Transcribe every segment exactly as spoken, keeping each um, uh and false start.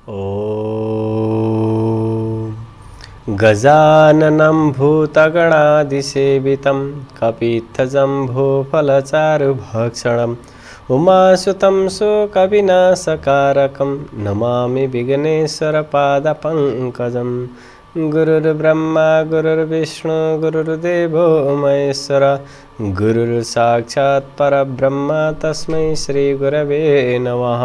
ॐ गजाननं भूतगणादिसेवितं कपित्थजम्बूफलचारुभक्षणम् उमासुतं शोकविनाशकारकं नमामि विघ्नेश्वरपादपङ्कजं। गुरुर्ब्रह्मा गुरुर्विष्णु गुरुर्देवो महेश्वर गुरुर्साक्षात् परब्रह्म तस्मै श्रीगुरवे नमः।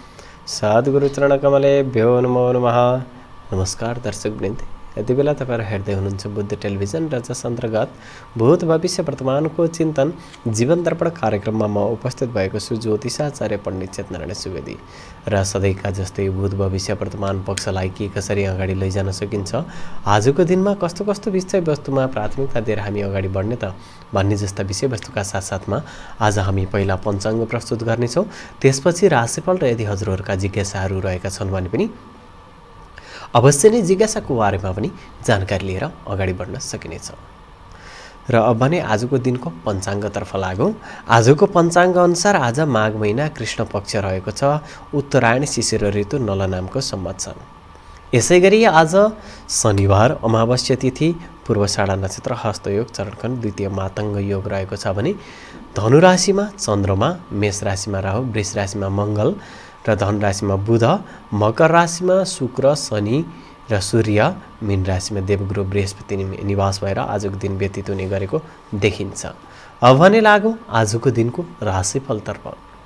सद्गुरुचरणकमलेभ्यो नमो नमः। नमस्कार दर्शकवृन्द, यति बेला तपाईहरु हेर्दै हुनुहुन्छ बुद्ध टेलिभिजन र जस अन्तर्गत भूत भविष्य वर्तमानको चिन्तन जीवन दर्पण कार्यक्रममा म उपस्थित भएको छु, ज्योतिषाचार्य पण्डित चेतनारायण सुवेदी। र सधैँका जस्तै भूत भविष्य वर्तमान पक्षलाई के कसरी अगाडि लैजान सकिन्छ, आजको दिनमा कस्तो कस्तो विषयवस्तुमा प्राथमिकता दिएर हामी अगाडि बढ्ने त भन्ने जस्ता विषयवस्तुका साथसाथमा आज हामी पहिला पञ्चाङ्ग प्रस्तुत गर्नेछौँ। त्यसपछि राशिफल र यदि हजुरहरूका जिज्ञासाहरू रहेका छन् भने पनि अवश्य नै जिज्ञासाको बारेमा पनि जानकारी लिएर अगाडि बढ्न सकिनेछ। र अब भने आजको दिनको पञ्चाङ्गतर्फ लागौँ। आजको पञ्चाङ्ग अनुसार आज माघ महिना कृष्ण पक्ष रहेको छ। उत्तरायण शिशिर ऋतु नल नामको संवत्सर। यसैगरी आज शनिबार अमावस्या तिथि, पूर्वाषाढा नक्षत्र, हस्तयोग, चरणखण्ड, द्वितीय मातङ्ग योग रहेको छ भने धनु राशिमा चन्द्रमा, मेष राशिमा राहु, वृष राशिमा मङ्गल र धन राशिमा बुध, मकर राशिमा शुक्र, शनि र सूर्य, मीन राशिमा देवगुरु बृहस्पति निवास भएर आजको दिन व्यतीत हुने गरेको देखिन्छ। अब भने लागौँ आजको दिनको राशिफलतर्फ।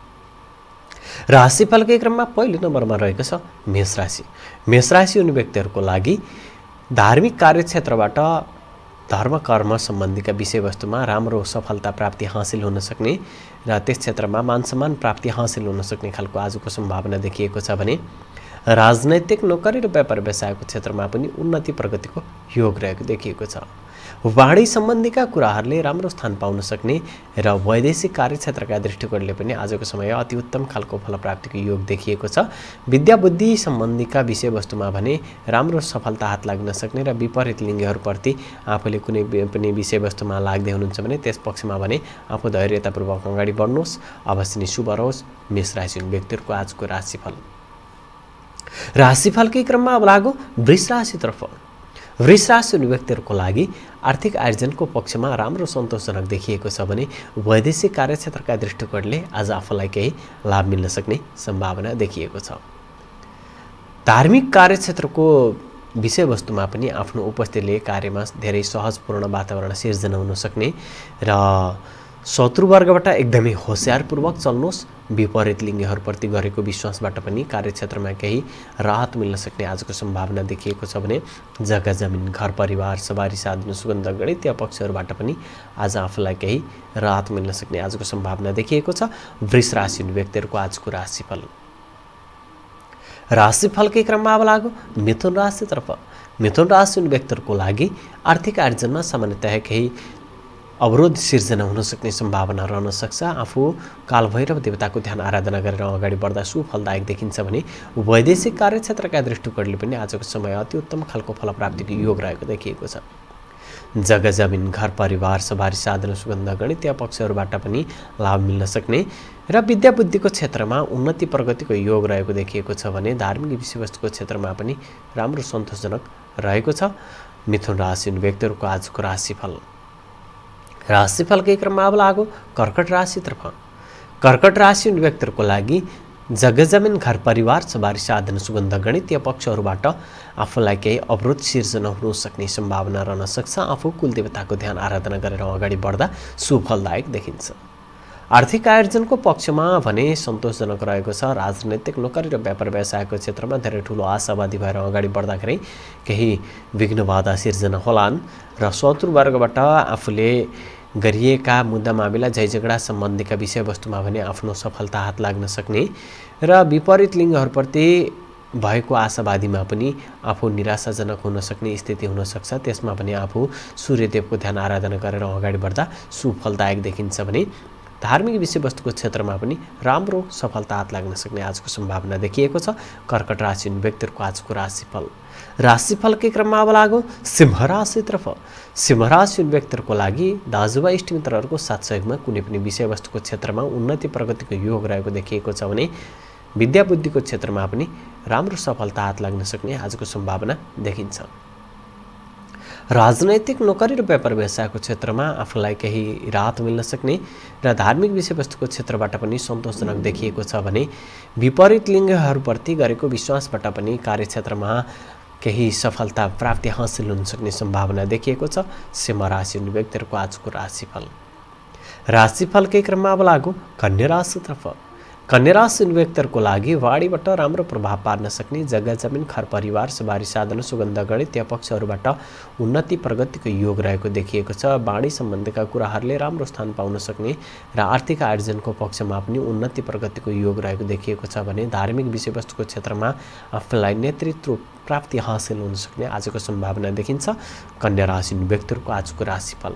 राशिफलकै क्रममा पहिलो नम्बरमा रहेको छ मेष राशि। मेष राशि हुने व्यक्तिहरूको लागि धार्मिक कार्यक्षेत्रबाट धर्म कर्म सम्बन्धीका विषयवस्तुमा राम्रो सफलता प्राप्ति हासिल हुन सक्ने र त्यस क्षेत्रमा मानसम्मान प्राप्ति हासिल हुन सक्ने खालको आजको सम्भावना देखिएको छ भने राजनैतिक, नोकरी र व्यापार व्यवसायको क्षेत्रमा पनि उन्नति प्रगतिको योग रहेको देखिएको छ। वाणी सम्बन्धीका कुराहरूले राम्रो स्थान पाउन सक्ने र वैदेशिक कार्यक्षेत्रका दृष्टिकोणले पनि आजको समय अति उत्तम खालको फलप्राप्तिको योग देखिएको छ। विद्या बुद्धि सम्बन्धीका विषयवस्तुमा भने राम्रो सफलता हात लाग्न सक्ने र विपरीत लिङ्गहरूप्रति आफूले कुनै पनि विषयवस्तुमा लाग्दै हुनुहुन्छ भने त्यस पक्षमा भने आफू धैर्यतापूर्वक अगाडि बढ्नुहोस्, अवश्य नै शुभ रहोस्। मेष राशि व्यक्तिहरूको आजको राशिफल। राशिफलकै क्रममा अब लागौँ वृष राशितर्फ। वृष राशि हुने व्यक्तिहरूको लागि आर्थिक आर्जनको पक्षमा राम्रो सन्तोषजनक देखिएको छ भने वैदेशिक कार्यक्षेत्रका दृष्टिकोणले आज आफूलाई केही लाभ मिल्न सक्ने सम्भावना देखिएको छ। धार्मिक कार्यक्षेत्रको विषयवस्तुमा पनि आफ्नो उपस्थितिले कार्यमा धेरै सहजपूर्ण वातावरण सिर्जना हुन सक्ने र शत्रुवर्गबाट एकदमै होसियारपूर्वक चल्नुहोस्। विपरीत लिङ्गहरूप्रति गरेको विश्वासबाट पनि कार्यक्षेत्रमा केही राहत मिल्न सक्ने आजको सम्भावना देखिएको छ भने जग्गा जमिन, घर परिवार, सवारी साधन, सुगन्ध गणितीय पक्षहरूबाट पनि आज आफूलाई केही राहत मिल्न सक्ने आजको सम्भावना देखिएको छ। वृष राशि व्यक्तिहरूको आजको राशिफल। राशिफलकै क्रममा अब लागौँ मिथुन राशितर्फ। मिथुन राशि व्यक्तिहरूको लागि आर्थिक आर्जनमा सामान्यतया केही अवरोध सिर्जना हुन सक्ने सम्भावना रहन सक्छ। आफू कालभैरव देवताको ध्यान आराधना गरेर अगाडि बढ्दा सुफलदायक देखिन्छ भने वैदेशिक कार्यक्षेत्रका दृष्टिकोणले पनि आजको समय अति उत्तम खालको फलप्राप्तिको योग रहेको देखिएको छ। जग्गा जमिन, घर परिवार, सवारी साधन, सुगन्ध गणितीय पक्षहरूबाट पनि लाभ मिल्न सक्ने र विद्या बुद्धिको क्षेत्रमा उन्नति प्रगतिको योग रहेको देखिएको छ भने धार्मिक विषयवस्तुको क्षेत्रमा पनि राम्रो सन्तोषजनक रहेको छ। मिथुन राशि व्यक्तिहरूको आजको राशिफल। राशिफलकै क्रममा अब लागौँ कर्कट राशितर्फ। कर्कट राशि व्यक्तिहरूको लागि जग्गा जमिन, घर परिवार, सवारी साधन, सुगन्ध गणितीय पक्षहरूबाट आफूलाई केही अवरोध सिर्जना हुन सक्ने सम्भावना रहन सक्छ। आफू कुलदेवताको ध्यान आराधना गरेर अगाडि बढ्दा सुफलदायक देखिन्छ। आर्थिक आर्जनको पक्षमा भने सन्तोषजनक रहेको छ। राजनैतिक, नोकरी र व्यापार व्यवसायको क्षेत्रमा धेरै ठुलो आशावादी भएर अगाडि बढ्दाखेरि केही विघ्न बाधा सिर्जना होलान् र शत्रुवर्गबाट आफूले गरिएका मुद्दा मामिला, झै झगडा सम्बन्धीका विषयवस्तुमा भने आफ्नो सफलता हात लाग्न सक्ने र विपरीत लिङ्गहरूप्रति भएको आशावादीमा पनि आफू निराशाजनक हुन सक्ने स्थिति हुन सक्छ। त्यसमा पनि आफू सूर्यदेवको ध्यान आराधना गरेर अगाडि बढ्दा सुफलदायक देखिन्छ भने धार्मिक विषयवस्तुको क्षेत्रमा पनि राम्रो सफलता हात लाग्न सक्ने आजको सम्भावना देखिएको छ। कर्कट राशि व्यक्तिहरूको आजको राशिफल। राशिफलकै क्रममा अब लागौँ सिंह राशितर्फ। सिंह राशि व्यक्तिहरूको लागि दाजुभाइ इष्टमित्रहरूको साथ सहयोगमा कुनै पनि विषयवस्तुको क्षेत्रमा उन्नति प्रगतिको योग रहेको देखिएको छ भने विद्या बुद्धिको क्षेत्रमा पनि राम्रो सफलता हात लाग्न सक्ने आजको सम्भावना देखिन्छ। राजनैतिक नोकरी र व्यापार व्यवसायको क्षेत्रमा आफूलाई केही राहत मिल्न सक्ने र धार्मिक विषयवस्तुको क्षेत्रबाट पनि सन्तोषजनक देखिएको छ भने विपरीत लिङ्गहरूप्रति गरेको विश्वासबाट पनि कार्यक्षेत्रमा केही सफलता प्राप्ति हासिल हुन सक्ने सम्भावना देखिएको छ। सिंह राशि हुने व्यक्तिहरूको आजको राशिफल। राशिफलकै क्रममा अब लागु कन्या राशितर्फ। कन्या राशि हुने व्यक्तिहरूको लागि वाणीबाट राम्रो प्रभाव पार्न सक्ने जग्गा जमिन घर परिवार सवारी साधन सुगन्ध गणितीय पक्षहरूबाट उन्नति प्रगतिको योग रहेको देखिएको छ। वाणी सम्बन्धीका कुराहरूले राम्रो स्थान पाउन सक्ने र आर्थिक आर्जनको पक्षमा पनि उन्नति प्रगतिको योग रहेको देखिएको छ भने धार्मिक विषयवस्तुको क्षेत्रमा आफूलाई नेतृत्व प्राप्ति हासिल हुन सक्ने आजको सम्भावना देखिन्छ। कन्या राशि हुने व्यक्तिहरूको आजको राशिफल।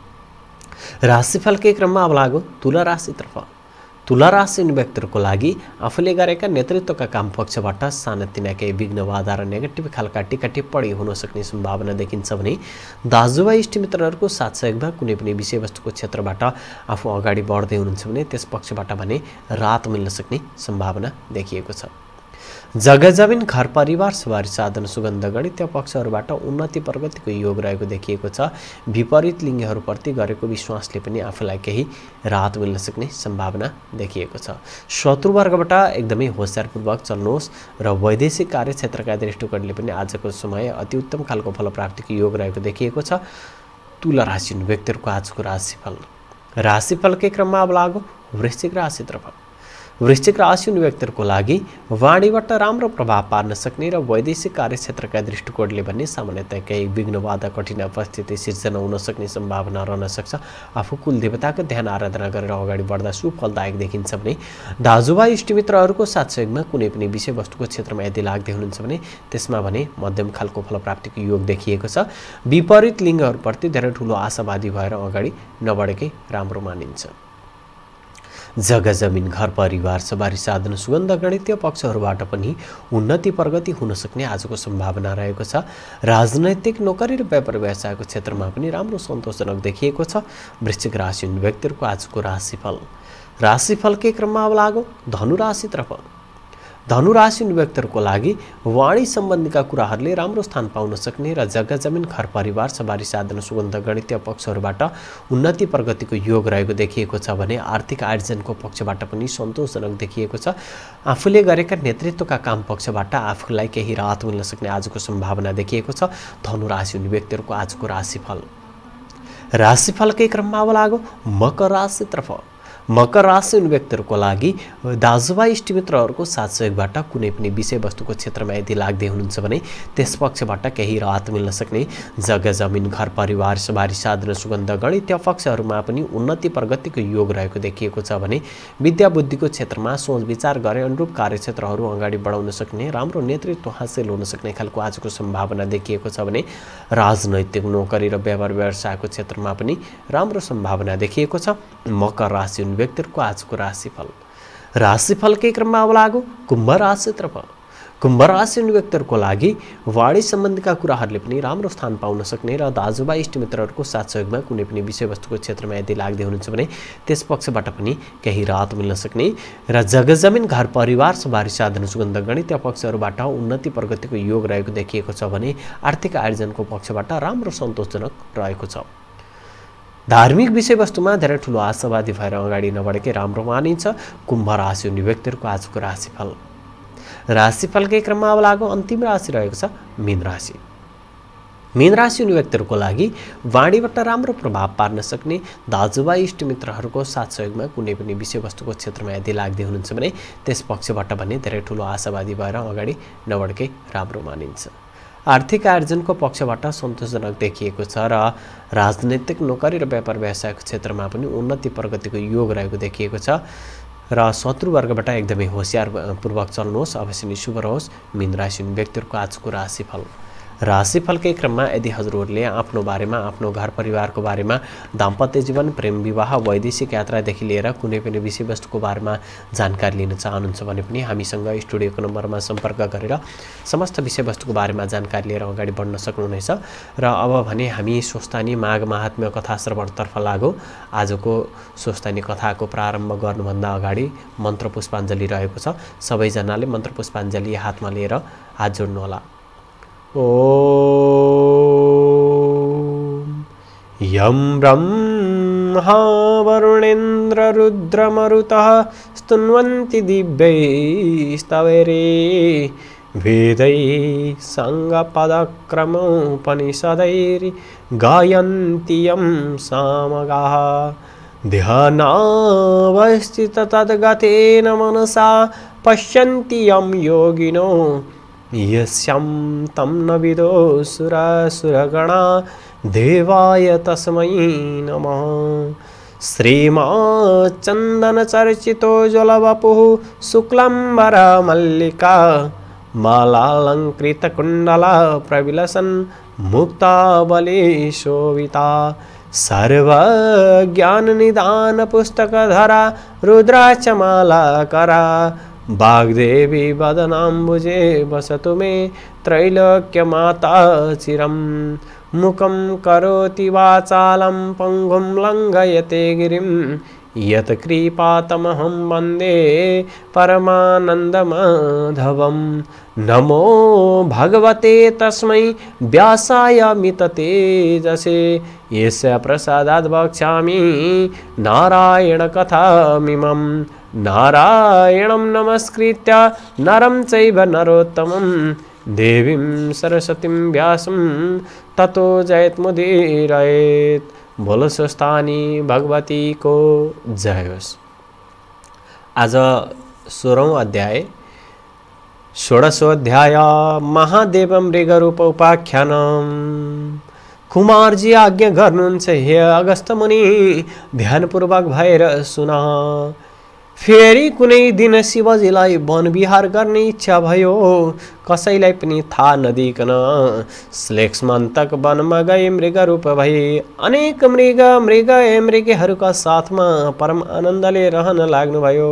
राशिफलकै क्रममा अब लागु तुला राशितर्फ। तुला राशि हुने व्यक्तिहरूको लागि आफूले गरेका नेतृत्वका काम पक्षबाट सानातिना केही विघ्न बाधा र नेगेटिभ खालका टिका टिप्पणी हुन सक्ने सम्भावना देखिन्छ भने दाजुभाइ इष्टमित्रहरूको साथ सहयोगमा कुनै पनि विषयवस्तुको क्षेत्रबाट आफू अगाडि बढ्दै हुनुहुन्छ भने त्यस पक्षबाट भने राहत मिल्न सक्ने सम्भावना देखिएको छ। जग्गा जमिन घर परिवार सवारी साधन सुगन्ध गणितीय पक्षहरूबाट उन्नति प्रगतिको योग रहेको देखिएको छ। विपरीत लिङ्गहरूप्रति गरेको विश्वासले पनि आफूलाई केही राहत मिल्न सक्ने सम्भावना देखिएको छ। शत्रुवर्गबाट एकदमै होसियारपूर्वक चल्नुहोस् र वैदेशिक कार्यक्षेत्रका दृष्टिकोणले पनि आजको समय अति उत्तम खालको फलप्राप्तिको योग रहेको देखिएको छ। तुला राशि हुने व्यक्तिहरूको आजको राशिफल। राशिफलकै क्रममा अब लागु वृश्चिक राशितर्फ। वृश्चिक राशि हुने व्यक्तिहरूको लागि वाणीबाट राम्रो प्रभाव पार्न सक्ने र वैदेशिक कार्यक्षेत्रका दृष्टिकोणले भन्ने सामान्यतया केही विघ्न बाधा कठिन परिस्थिति सिर्जना हुन सक्ने सम्भावना रहन सक्छ। आफू कुल देवताको ध्यान आराधना गरेर अगाडि बढ्दा सुफलदायक देखिन्छ भने दाजुभाइ इष्टमित्रहरूको साथ सहयोगमा कुनै पनि विषयवस्तुको क्षेत्रमा यदि लाग्दै हुनुहुन्छ भने त्यसमा भने मध्यम खालको फलप्राप्तिको योग देखिएको छ। विपरीत लिङ्गहरूप्रति धेरै ठुलो आशावादी भएर अगाडि नबढेकै राम्रो मानिन्छ। जग्गा जमिन घर परिवार सवारी साधन सुगन्ध गणितीय पक्षहरूबाट पनि उन्नति प्रगति हुन सक्ने आजको सम्भावना रहेको छ। राजनैतिक नोकरी र व्यापार व्यवसायको क्षेत्रमा पनि राम्रो सन्तोषजनक देखिएको छ। वृश्चिक राशि हुने व्यक्तिहरूको आजको राशिफल। राशिफलकै क्रममा अब लागु धनु राशितर्फ। धनु राशि हुने व्यक्तिहरूको लागि वाणी सम्बन्धीका कुराहरूले राम्रो स्थान पाउन सक्ने र जग्गा जमिन घर परिवार सवारी साधन सुगन्ध गणितीय पक्षहरूबाट उन्नति प्रगतिको योग रहेको देखिएको छ भने आर्थिक आर्जनको पक्षबाट पनि सन्तोषजनक देखिएको छ। आफूले गरेका नेतृत्वका काम पक्षबाट आफूलाई केही राहत मिल्न सक्ने आजको सम्भावना देखिएको छ। धनु राशि हुने व्यक्तिहरूको आजको राशिफल। राशिफलकै क्रममा अब लागु मकर राशितर्फ। मकर राशि हुने व्यक्तिहरूको लागि दाजुभाइ इष्टमित्रहरूको साथ सहयोगबाट कुनै पनि विषयवस्तुको क्षेत्रमा यदि लाग्दै हुनुहुन्छ भने त्यस पक्षबाट केही राहत मिल्न सक्ने जग्गा जमिन घर परिवार सवारी साधन सुगन्ध गणितीय पक्षहरूमा पनि उन्नति प्रगतिको योग रहेको देखिएको छ भने विद्या बुद्धिको क्षेत्रमा सोच विचार गरे अनुरूप कार्यक्षेत्रहरू अगाडि बढाउन सक्ने राम्रो नेतृत्व हासिल हुन सक्ने खालको आजको सम्भावना देखिएको छ भने राजनैतिक नोकरी र व्यापार व्यवसायको क्षेत्रमा पनि राम्रो सम्भावना देखिएको छ। मकर राशि व्यक्तिहरूको आजको राशिफल। राशिफलकै क्रममा अब लागु कुम्भ राशितर्फ। कुम्भ राशि हुने व्यक्तिहरूको लागि वाणी सम्बन्धीका कुराहरूले पनि राम्रो स्थान पाउन सक्ने र दाजुभाइ इष्टमित्रहरूको साथ सहयोगमा कुनै पनि विषयवस्तुको क्षेत्रमा यदि लाग्दै हुनुहुन्छ भने त्यस पक्षबाट पनि केही राहत मिल्न सक्ने र जग्गा जमिन घर परिवार सवारी साधन सुगन्ध गणितीय पक्षहरूबाट उन्नति प्रगतिको योग रहेको देखिएको छ भने आर्थिक आर्जनको पक्षबाट राम्रो सन्तोषजनक रहेको छ। धार्मिक विषयवस्तुमा धेरै ठुलो आशावादी भएर अगाडि नबढेकै राम्रो मानिन्छ। कुम्भ राशि हुने व्यक्तिहरूको आजको राशिफल। राशिफलकै क्रममा अब लागु अन्तिम राशि रहेको छ मीन राशि। मीन राशि हुने व्यक्तिहरूको लागि वाणीबाट राम्रो प्रभाव पार्न सक्ने दाजुभाइ इष्टमित्रहरूको साथ सहयोगमा कुनै पनि विषयवस्तुको क्षेत्रमा यदि लाग्दै हुनुहुन्छ भने त्यस पक्षबाट भने धेरै ठुलो आशावादी भएर अगाडि नबढेकै राम्रो मानिन्छ। आर्थिक आर्जनको पक्षबाट सन्तोषजनक देखिएको छ र राजनैतिक नोकरी र व्यापार व्यवसायको क्षेत्रमा पनि उन्नति प्रगतिको योग रहेको देखिएको छ र शत्रुवर्गबाट एकदमै होसियार पूर्वक चल्नुहोस्, अवश्य नै शुभ रहोस्। मीन राशि व्यक्तिहरूको आजको राशिफल। राशिफलकै क्रममा यदि हजुरहरूले आफ्नो बारेमा, आफ्नो घर परिवारको बारेमा, दाम्पत्य जीवन, प्रेम विवाह, वैदेशिक यात्रादेखि लिएर कुनै पनि विषयवस्तुको बारेमा जानकारी लिन चाहनुहुन्छ भने पनि हामीसँग स्टुडियोको नम्बरमा सम्पर्क गरेर समस्त विषयवस्तुको बारेमा जानकारी लिएर अगाडि बढ्न सक्नुहुनेछ। र अब भने हामी स्वस्थानी माघ महात्म्य कथा श्रवणतर्फ लागौँ। आजको स्वस्थानी कथाको प्रारम्भ गर्नुभन्दा अगाडि मन्त्र पुष्पाञ्जली रहेको छ। सबैजनाले मन्त्र पुष्पाञ्जली हातमा लिएर हात जोड्नुहोला। ओम यं ब्रह्मा वरुणेन्द्र रुद्रमरुतः स्तुन्वन्ति दिव्यैस्तवैरे वेदै साङ्गपदक्रमोपनिषदैर् गायन्ति यं सामगाः ध्यानावस्थिततद्गतेन मनसा पश्यन्ति यं योगिनो यस्यां तं न विदो सुरासुरगणा देवाय तस्मै नमः। श्रीमाच्चन्दनचर्चितो जलवपुः शुक्लाम्बरा मल्लिका मालालङ्कृतकुण्डला प्रविलसन् मुक्तावली शोभिता सर्वज्ञाननिदानपुस्तकधरा रुद्राक्षमालाकरा वाग्देवी वदनाम्बुजे वसतु मे त्रैलोक्यमाता चिरं मुखं करोति वाचालं पङ्गुं लङ्घयते गिरिं यत्कृपातमहं वन्दे परमानन्दमाधवं। नमो भगवते तस्मै व्यासाय मिततेजसे यस्य प्रसादात् वक्ष्यामि नारायणकथामिमं। नारायणं नमस्कृत्य नरं चैव नरोत्तमं देवीं सरस्वतीं व्यासं ततो जयत्मुदीरयेत्। बोलो स्वस्थानी भगवती को जय होस्। आज सोह्रौं अध्याय षोडशोऽध्याय महादेव मृगरूप उपाख्यानम्। कुमारजी आज्ञा गर्नुहुन्छ हे अगस्त्य मुनि, ध्यानपूर्वक भएर सुन। फेरि कुनै दिन शिवजीलाई वनविहार गर्ने इच्छा भयो। कसैलाई पनि थाहा नदिकन श्लेष्मन्तक वनमा गए मृगरूप भई अनेक मृग मृग मृगहरूका साथमा परम आनन्दले रहन लाग्नुभयो।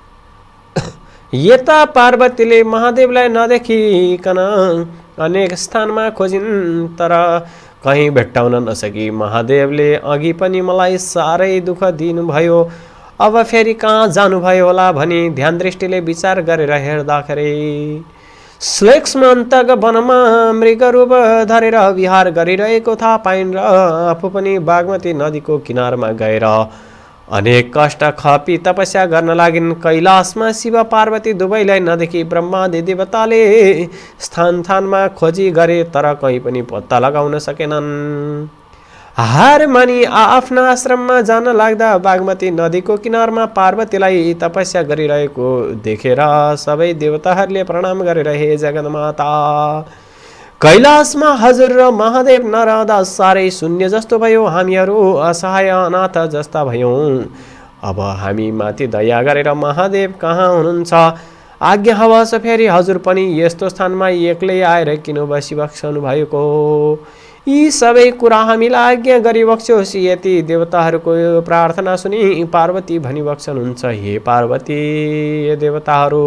यता पार्वतीले महादेवलाई नदेखिकन अनेक स्थानमा खोजिन्, तर कहीँ भेट्टाउन नसकी महादेवले अघि पनि मलाई साह्रै दुःख दिनुभयो। अब फेरि कहाँ जानुभयो होला भनी ध्यान दृष्टिले विचार गरेर हेर्दाखेरि श्लेष्मन्तक वनमा मृगरूप धरेर विहार गरिरहेको थाहा पाइन् र आफू पनि बागमती नदीको किनारमा गएर अनेक कष्ट खपी तपस्या गर्न लागिन्। कैलाशमा शिव पार्वती दुवैलाई नदेखि ब्रह्मादि देवताले स्थान स्थानमा खोजी गरे, तर कहीँ पनि पत्ता लगाउन सकेनन्। हार मानी आफ्ना आश्रममा जान लाग्दा बागमती नदीको किनारमा पार्वतीलाई तपस्या गरिरहेको देखेर सबै देवताहरूले प्रणाम गरेर हे जगन्माता, कैलाशमा हजुर र महादेव नरहँदा साह्रै शून्य जस्तो भयो। हामीहरू असहाय अनाथ जस्ता भयौँ। अब हामी माथि दया गरेर महादेव कहाँ हुनुहुन्छ? आज्ञा हवस् फेरि हजुर पनि यस्तो स्थानमा एक्लै आएर किन बसिबक्सनु भएको? यी सबै कुरा हामीलाई आज्ञा गरिबक्स्योस्। यति देवताहरूको प्रार्थना सुनि पार्वती भनिबक्सनुहुन्छ, हे पार्वती, हे देवताहरू,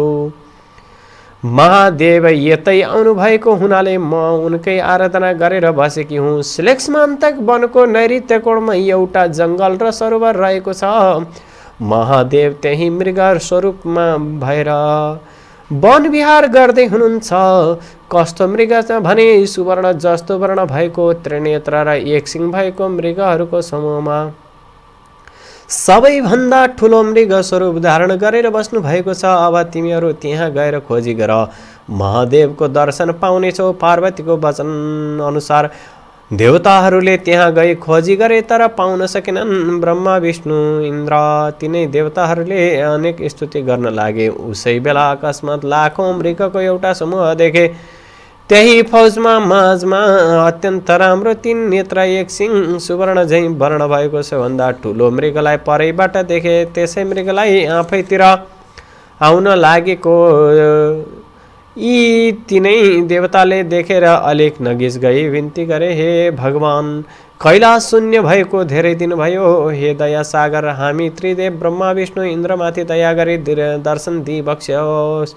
महादेव यतै आउनुभएको हुनाले म उनकै आराधना गरेर बसेकी हुँ। श्लेष्मन्तक वनको नैऋत्य कोणमा एउटा जङ्गल र सरोवर रहेको छ। महादेव त्यही मृग स्वरूपमा भएर वन विहार गर्दै हुनुहुन्छ। कस्तो मृग भने सुवर्ण जस्तो वर्ण भएको, त्रिनेत्र र एक सिंह भएको मृगहरूको समूहमा सबैभन्दा ठुलो मृग स्वरूप धारण गरेर बस्नु भएको छ। अब तिमीहरू त्यहाँ गएर खोजी गर, महादेवको दर्शन पाउनेछौ। पार्वतीको वचन अनुसार देवताहरूले त्यहाँ गई खोजी गरे, तर पाउन सकेनन्। ब्रह्मा विष्णु इन्द्र तिनै देवताहरूले अनेक स्तुति गर्न लागे। उसै बेला अकस्मात लाखौं मृगको एउटा समूह देखे। त्यही फौजमा माझमा अत्यन्त राम्रो तीन नेत्र एक सिंह सुवर्ण झैं वर्ण भएको सबभन्दा ठुलो मृगलाई परैबाट देखे। त्यसै मृगलाई आफैतिर आउन लागेको यी तिनै देवताले देखेर अलिक नगिज गई विन्ती गरे, हे भगवान कैलाश शून्य भएको धेरै दिन भयो, हे दया सागर हामी त्रिदेव ब्रह्मा विष्णु इन्द्रमाथि दया गरी दर्शन दिइबक्स्योस्।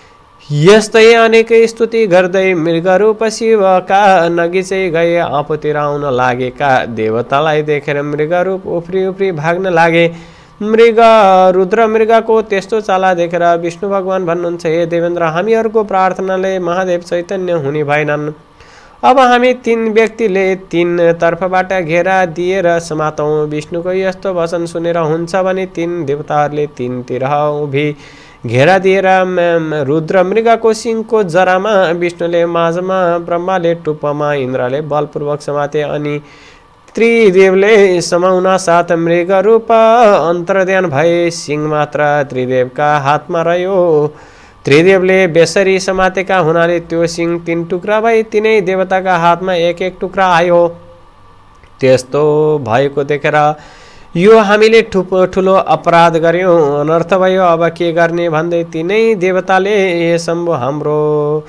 यस्तै अनेकै स्तुति गर्दै मृगरूप शिवका नगिचै गए आफूतिर आउन लागेका देवतालाई देखेर मृगरूप उफ्री उफ्री भाग्न लागे। मृग रुद्र मृगको त्यस्तो चाला देखेर विष्णु भगवान भन्नुहुन्छ, हे देवेन्द्र हामीहरूको प्रार्थनाले महादेव चैतन्य हुने भएनन्। अब हामी तीन व्यक्तिले तीन तर्फबाट घेरा दिएर समातौँ। विष्णुको यस्तो वचन सुनेर हुन्छ भने तीन देवताहरूले तीनतिर उभि घेरा दिएर रुद्र मृगको सिंहको जरामा विष्णुले माझमा, ब्रह्माले टुप्पोमा, इन्द्रले बलपूर्वक समाते अनि त्रिदेवले समाउन साथ मृग रूप अन्तर्ध्यान भए। सिंह मात्र त्रिदेवका हातमा रह्यो। त्रिदेवले बेसरी समातेका हुनाले त्यो सिंह तीन टुक्रा भई तिनै देवताका हातमा एक एक टुक्रा आयो। त्यस्तो भएको देखेर यो हामीले ठुलो ठुलो अपराध गर्यौँ, अनर्थ भयो, अब के गर्ने भन्दै तिनै देवताले हे शम्भु हाम्रो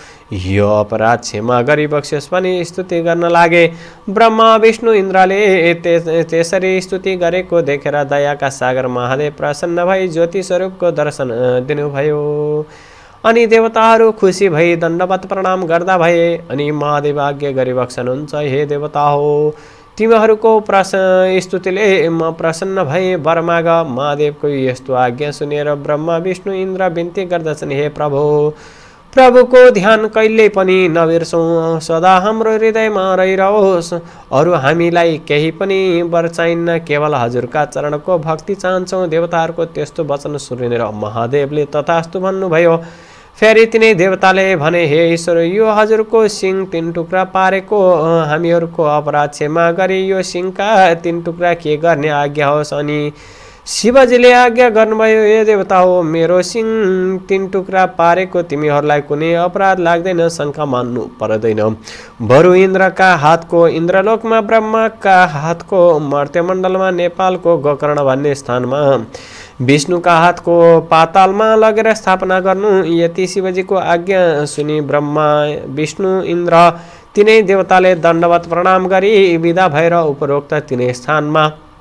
यो अपराध क्षमा गरी बक्स्योस् पनि स्तुति गर्न लागे। ब्रह्मा विष्णु इन्द्रले त्यसरी स्तुति गरेको देखेर दयाका सागर महादेव प्रसन्न भई ज्योति स्वरूपको दर्शन दिनुभयो। अनि देवताहरू खुसी भई दण्डवत प्रणाम गर्दा भए। अनि महादेव आज्ञा गरी बक्सनुहुन्छ, हे देवता हो तिमीहरूको प्रस स्तुतिले म प्रसन्न भए, वर माग। महादेवको यस्तो आज्ञा सुनेर ब्रह्मा विष्णु इन्द्र बिन्ती गर्दछन्, हे प्रभु प्रभुको ध्यान कहिल्यै पनि नबिर्सौँ, सदा हाम्रो हृदयमा रहिरहोस्। अरू हामीलाई केही पनि वर चाहिन्न, केवल हजुरका चरणको भक्ति चाहन्छौँ। देवताहरूको त्यस्तो वचन सुनेर महादेवले तथास्तु भन्नुभयो। फेरि तिनै देवताले भने, हे ईश्वर यो हजुरको सिंह तीन टुक्रा पारेको हामीहरूको अपराध क्षमा गरी यो सिंहका तीन टुक्रा के गर्ने आज्ञा होस्। अनि शिवजीले आज्ञा गर्नुभयो, हे देवता हो मेरो सिंह तीन टुक्रा पारेको तिमीहरूलाई कुनै अपराध लाग्दैन, शङ्का मान्नु पर्दैन। बरु इन्द्रका हातको इन्द्रलोकमा, ब्रह्माका हातको मर्त्यमण्डलमा, नेपालको गोकर्ण भन्ने स्थानमा, विष्णुका हातको पातालमा लगेर स्थापना गर्नु। यति शिवजीको आज्ञा सुनि ब्रह्मा विष्णु इन्द्र तिनै देवताले दण्डवत प्रणाम गरी विदा भएर उपरोक्त तिनै स्थानमा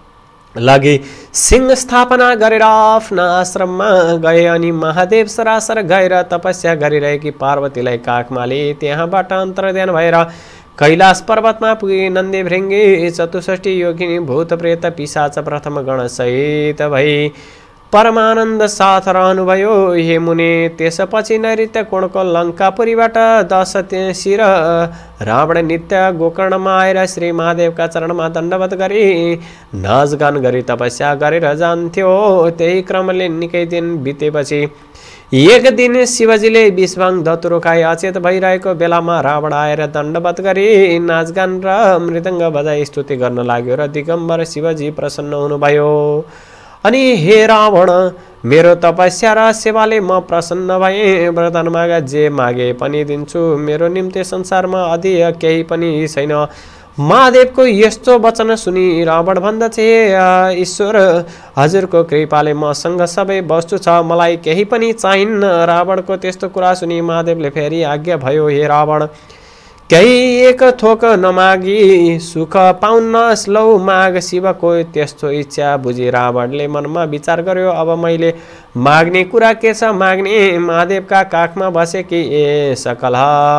लागि सिंह स्थापना गरेर आफ्ना आश्रममा गए। अनि महादेव सरासर गएर तपस्या गरिरहेकी पार्वतीलाई काखमा लिए। त्यहाँबाट अन्तर्ध्यान भएर कैलाश पर्वतमा पुगे। नन्दी भृङ्गी चतुष्ठी योगिनी भूत प्रेत पिशाच प्रथम गणसहित भई परमानन्द साथ रहनुभयो। हे मुने त्यसपछि नैऋत्य कोणको लङ्कापुरीबाट दश शिर रावण नित्य गोकर्णमा आएर श्री महादेवका चरणमा दण्डवत गरी नाचगान गरी तपस्या गरेर जान्थ्यो। त्यही क्रमले निकै दिन बितेपछि एक दिन शिवजीले विषभङ धतुरो खाई अचेत भइरहेको बेलामा रावण आएर दण्डवत गरी नाचगान र मृदङ्ग बजाई स्तुति गर्न लाग्यो र दिगम्बर शिवजी प्रसन्न हुनुभयो। अनि हे रावण मेरो तपस्या र सेवाले म प्रसन्न भएँ। वरदान मागा जे मागे पनि दिन्छु, मेरो निम्ति संसारमा अधिक केही पनि छैन। महादेवको यस्तो वचन सुनि रावण भन्दछ, हे ईश्वर हजुरको कृपाले मसँग सबै वस्तु छ, मलाई केही पनि चाहिन्न। रावणको त्यस्तो कुरा सुनि महादेवले फेरि आज्ञा भयो, हे रावण केही एक थोक नमागी सुख पाउन्नस्, लौ माग। शिवको त्यस्तो इच्छा बुझी रावणले मनमा विचार गर्यो, अब मैले माग्ने कुरा के छ माग्ने। महादेवका काखमा बसेकी ए सकल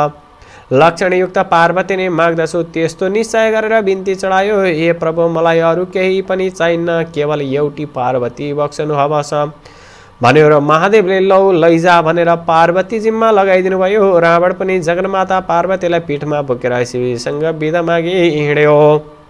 लक्षणयुक्त पार्वती नै माग्दछु त्यस्तो निश्चय गरेर बिन्ती चढायो, हे प्रभु मलाई अरू केही पनि चाहिन्न, केवल एउटी पार्वती बक्सनु हवस भन्यो र महादेवले लौ लैजा भनेर पार्वती जिम्मा लगाइदिनु भयो। रावण पनि जगन्माता पार्वतीलाई पीठमा बोकेर शिवसँग बिदा मागी हिँड्यो।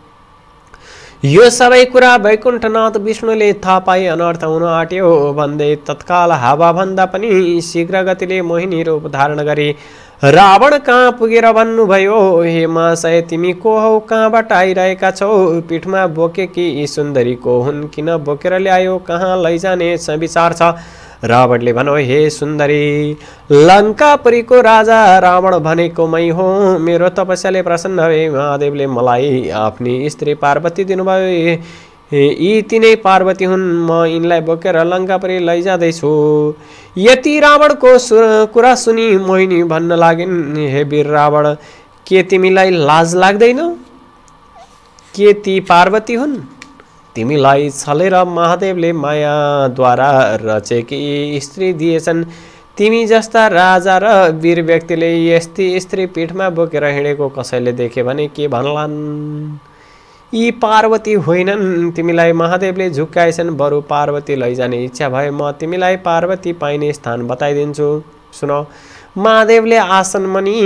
यो सबै कुरा वैकुण्ठनाथ विष्णुले थाहा पाई अनर्थ हुन आँट्यो भन्दै तत्काल हावाभन्दा पनि शीघ्र गतिले मोहिनी रूप धारण गरी रावण कहाँ पुगेर भन्नुभयो, हे महाशय तिमी को हौ, कहाँबाट आइरहेका छौ, पीठमा बोकेकी यी सुन्दरी को हुन्, किन बोकेर ल्यायो, कहाँ लैजाने विचार छ। रावणले भन्यो, हे सुन्दरी लङ्कापुरीको राजा रावण भनेको मै हो, मेरो तपस्याले प्रसन्न भए महादेवले मलाई आफ्नी स्त्री पार्वती दिनुभयो। यी तिनै पार्वती हुन्, म यिनलाई बोकेर लङ्कापुरी लैजाँदैछु। यति रावणको कुरा सुनि मोहिनी भन्न लागिन्, हे वीर रावण, के तिमीलाई लाज लाग्दैन? के ती पार्वती हुन्? तिमीलाई छलेर महादेवले मायाद्वारा रचेकी स्त्री दिएछन्। तिमी जस्ता राजा र वीर व्यक्तिले यस्ती स्त्री पीठमा बोकेर हिँडेको कसैले देखे भने के भन्लान्? यी पार्वती होइनन्, तिमीलाई महादेवले झुक्काएछन्। बरु पार्वती लैजाने इच्छा भए म तिमीलाई पार्वती पाइने स्थान बताइदिन्छु। सुन, महादेवले आसनमणि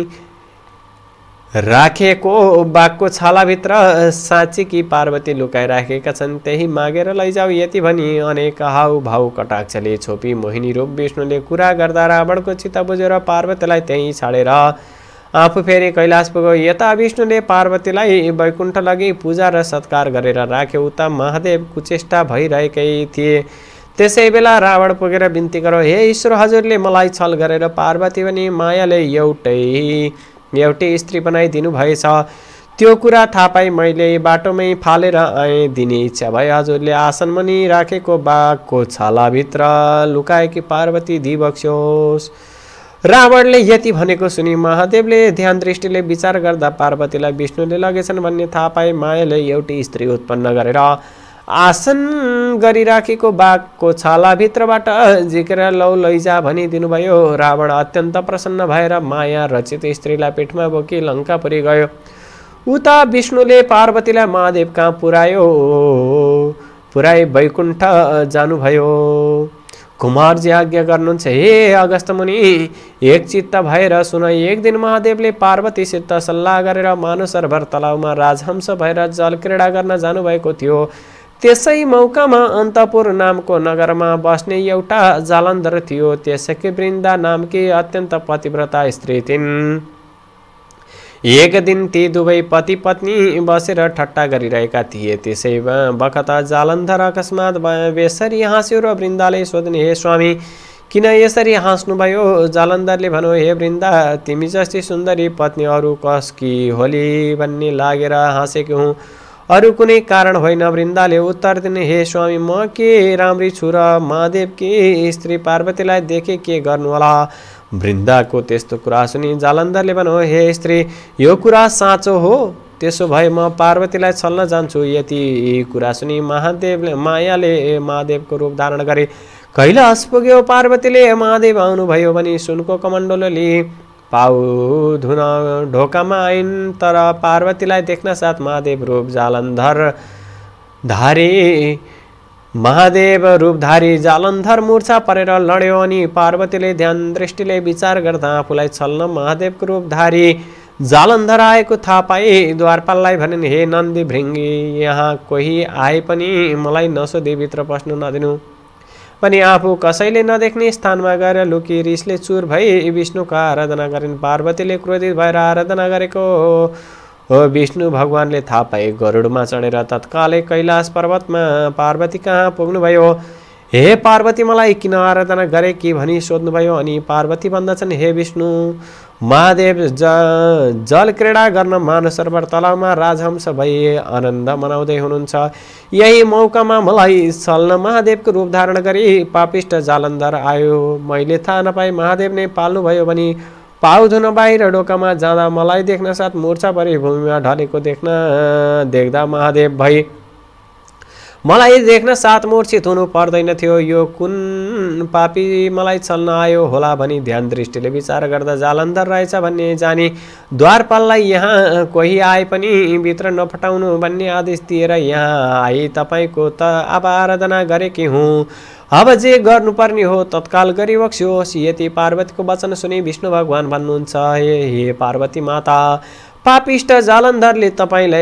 राखेको बाघको छालाभित्र साँच्चीकी पार्वती लुकाइराखेका छन्, त्यही मागेर लैजाऊ। यति भनी अनेक हाउ भाउ कटाक्षले छोपी मोहिनी रूप विष्णुले कुरा गर्दा रावणको चित्त बुझेर पार्वतीलाई त्यहीँ छाडेर आफू फेरि कैलाश पुग्यो। यता विष्णुले पार्वतीलाई वैकुण्ठ लगी पूजा र सत्कार गरेर राख्यो, उता महादेव कुचेष्टा भइरहेकै थिए। त्यसै बेला रावण पुगेर बिन्ती गरो, हे ईश्वर, हजुरले मलाई छल गरेर पार्वती पनि मायाले एउटै एउटै स्त्री बनाइदिनु भएछ। त्यो कुरा थाहा पाई मैले बाटोमै फालेर आएँ। दिने इच्छा भए हजुरले आसनमणि राखेको बाघको छालाभित्र लुकाएकी पार्वती दिबक्स्योस्। रावणले यति भनेको सुनि महादेवले ध्यान दृष्टिले विचार गर्दा पार्वतीलाई विष्णुले लगेछन् भन्ने थाहा पाए। मायाले एउटै स्त्री उत्पन्न गरेर आसन गरिराखेको बाघको छालाभित्रबाट झिकेर लौ लैजा भनिदिनुभयो। रावण अत्यन्त प्रसन्न भएर माया रचित स्त्रीलाई पेटमा बोकी लङ्कापुरी गयो। उता विष्णुले पार्वतीलाई महादेव कहाँ पुर्यायो पुर्याई वैकुण्ठ जानुभयो। कुमारजी आज्ञा गर्नुहुन्छ, हे अगस्त मुनि, एक चित्त भएर सुन। एक दिन महादेवले पार्वतीसित सल्लाह गरेर मानसरोवर तलाउमा राजहंस भएर जल क्रीडा गर्न जानुभएको थियो। त्यसै मौकामा अन्तपुर नामको नगरमा बस्ने एउटा जालन्धर थियो। त्यसकी वृन्दा नामकी अत्यन्त पतिव्रता स्त्री थिइन्। एक दिन ती दुवै पति पत्नी बसेर ठट्टा गरिरहेका थिए। त्यसै बखत जालन्धर अकस्मात यसरी हाँस्यो र वृन्दाले सोध्ने, हे स्वामी, किन यसरी हाँस्नुभयो? जालन्धरले भन्यो, हे वृन्दा, तिमी जस्ती सुन्दरी पत्नी अरू कसकी होली भन्ने लागेर हाँसेकी हुँ, अरू कुनै कारण होइन। वृन्दाले उत्तर दिने, हे स्वामी, म के राम्री छु र महादेवकी स्त्री पार्वतीलाई देखे के गर्नु होला? वृन्दाको त्यस्तो कुरा सुनि जालन्धरले भन्यो, हे स्त्री, यो कुरा साँचो हो? त्यसो भए म पार्वतीलाई छल्न जान्छु। यति कुरा सुनि महादेवले मायाले महादेवको रूप धारण गरे कैलाश पुग्यो। पार्वतीले महादेव आउनुभयो भनी सुनको कमण्डलो लिई पाउ धुन ढोकामा आइन्। तर पार्वतीलाई देख्न साथ महादेव रूप जालन्धर धारी महादेव रूपधारी जालन्धर मूर्छा परेर लड्यो। अनि पार्वतीले ध्यान दृष्टिले विचार गर्दा आफूलाई छल्न महादेवको रूपधारी जालन्धर आएको थाहा पाए। द्वारपाललाई भनिन्, हे नन्दी भृङ्गी, यहाँ कोही आए पनि मलाई नसोधी भित्र पस्नु नदिनु पनि आफू कसैले नदेख्ने स्थानमा गएर लुकी रिसले चुर भई विष्णुको आराधना गरिन्। पार्वतीले क्रोधित भएर आराधना गरेको हो विष्णु भगवानले थाहा पाए। गरुडमा चढेर तत्कालै कैलाश पर्वतमा पार्वती कहाँ पुग्नुभयो। हे पार्वती, मलाई किन आराधना गरे कि भनी सोध्नुभयो। अनि पार्वती भन्दछन्, हे विष्णु, महादेव ज जल क्रीडा गर्न मानसरोवर तलाउमा राजहंस भई आनन्द मनाउँदै हुनुहुन्छ। यही मौकामा मलाई छल्न महादेवको रूप धारण गरी पापिष्ट जालन्धर आयो। मैले थाहा नपाई महादेव नै पाल्नुभयो भनी पाउ धुन बाहिर ढोकामा जाँदा मलाई देख्न साथ मूर्छा परि भूमिमा ढलेको देख्न देख्दा महादेव भई मलाई देख्न साथ मूर्छित हुनु पर्दैन थियो। यो कुन पापी मलाई छल्न आयो होला भनी ध्यान दृष्टिले विचार गर्दा जालन्धर रहेछ भन्ने जानी द्वारपाललाई यहाँ कोही आए पनि भित्र नफटाउनु भन्ने आदेश दिएर यहाँ आई तपाईँको त अब आराधना गरेकी हुँ। अब जे गर्नुपर्ने हो तत्काल गरिबक्स्योस्। यति पार्वतीको वचन सुनि विष्णु भगवान भन्नुहुन्छ, हे हे पार्वती माता, पापिष्ट जालन्धरले तपाईँलाई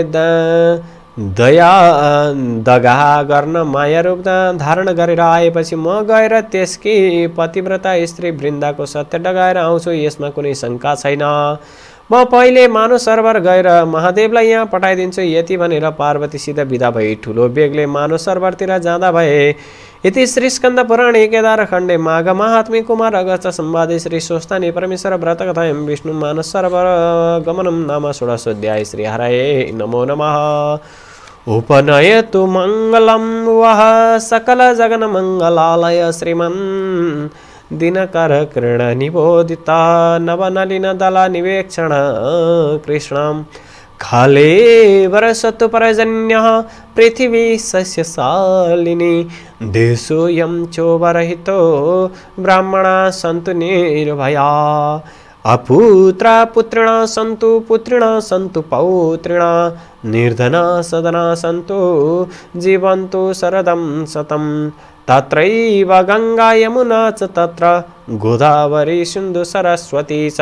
दया दगा गर्न माया रूप धारण गरेर आएपछि म गएर त्यसकी पतिव्रता स्त्री वृन्दाको सत्य डगाएर आउँछु, यसमा कुनै शङ्का छैन। म पहिले मानसरोवर गएर महादेवलाई यहाँ पठाइदिन्छु। यति भनेर पार्वतीसित विदा भई ठुलो बेगले मानसरोवरतिर जाँदा भए। इति श्री स्कन्द पुराणे केदार खण्डे माघ महात्म्ये कुमार अगस्त संवादे श्री स्वस्तानी परमेश्वर व्रत कथायां विष्णु मानसरोवर गमनं नाम षोडशोऽध्याय। श्री हरये नमो नमः। उपनयतु मङ्गलं वः सकलजगन्मङ्गलालय श्रीमन् दिनकर किरणनिबोधिता नवनलिनदलनिवेक्षण कृष्णं काले वर्षतु पर्जन्यः पृथिवी सस्यशालिनी देशोऽयं चोपरहितो ब्राह्मणा सन्तु निर्भया अपुत्रा पुत्रिणा सन्तु पुत्रिणा सन्तु पौत्रिणा निर्धना सदना सन्तु जीवन्तु शरदं शतं तत्रैव गङ्गा यमुना च तत्र गोदावरी सिन्धु सरस्वती च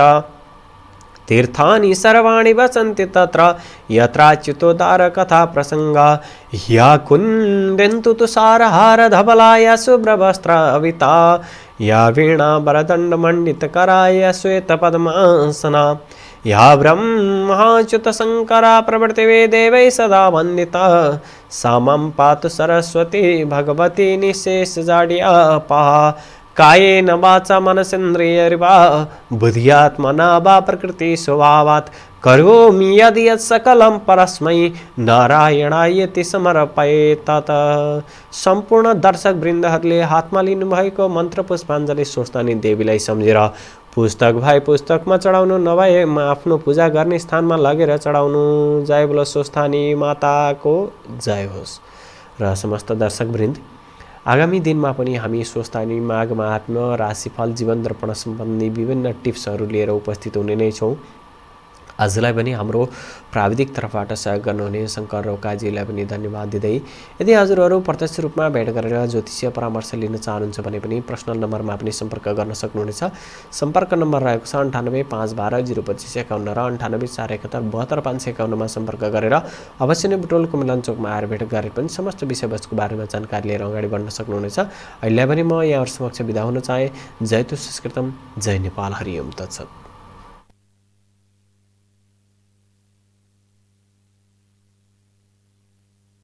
तीर्थानि सर्वाणि वसन्ति तत्र यत्राच्युतोद्धारकथा प्रसङ्गा ह्या कुन्देन्तु तुषारहारधवला या शुभ्रवस्त्राविता या वीणा वरदण्डमण्डितकरा या श्वेतपद्मासना या ब्रह्माच्युतशङ्करा प्रभृतिवेदेवैः सदा वन्दिता सा मम पातु सरस्वती भगवती निःशेषजाड्यापहा कायेन वाचा मनसेन्द्रियैर्वा बुद्ध्यात्मना वा प्रकृति स्वभावात् करोमि यद् यत् सकलं परस्मै नारायणायति समर्पयेत् तत्। सम्पूर्ण दर्शक वृन्दहरूले हातमा लिनुभएको मन्त्र पुष्पाञ्जली स्वस्थानी देवीलाई सम्झेर पुस्तक भाइ पुस्तकमा चढाउनु, नभए आफ्नो पूजा गर्ने स्थानमा लगेर चढाउनु। जय बोलो स्वस्थानी माताको जय होस्। र समस्त दर्शक वृन्द, आगामी दिनमा पनि हामी स्वस्थानी माघ महात्म्य, राशिफल, जीवन दर्पण सम्बन्धी विभिन्न टिप्सहरू लिएर उपस्थित हुने नै छौँ। आजलाई पनि हाम्रो प्राविधिक तर्फबाट सहयोग गर्नुहुने शङ्कर रोकाजीलाई पनि धन्यवाद दिँदै, यदि हजुरहरू प्रत्यक्ष रूपमा भेट गरेर ज्योतिषीय परामर्श लिन चाहनुहुन्छ भने पनि पर्सनल नम्बरमा पनि सम्पर्क गर्न सक्नुहुनेछ। सम्पर्क नम्बर रहेको छ अन्ठानब्बे पाँच बाह्र जिरो पच्चिस एकाउन्न र अन्ठानब्बे चार एकहत्तर बहत्तर पाँच सय एकाउन्नमा सम्पर्क गरेर अवश्य नै बुटोलको मिलन चोकमा आएर भेट गरेर पनि समस्त विषयवस्तुको बारेमा जानकारी लिएर अगाडि बढ्न सक्नुहुनेछ। अहिले पनि म यहाँहरू समक्ष बिदा हुन चाहे। जय तु संस्कृतम, जय नेपाल, हरि ओम तत्सत।